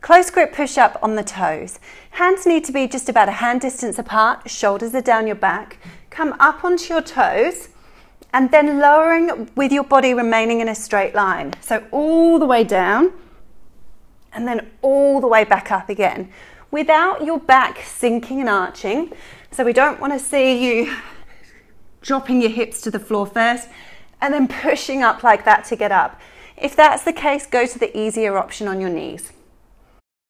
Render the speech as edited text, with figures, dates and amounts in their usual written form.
Close grip push-up on the toes. Hands need to be just about a hand distance apart, shoulders are down your back. Come up onto your toes and then lowering with your body remaining in a straight line. So all the way down and then all the way back up again without your back sinking and arching. So we don't want to see you dropping your hips to the floor first and then pushing up like that to get up. If that's the case, go to the easier option on your knees.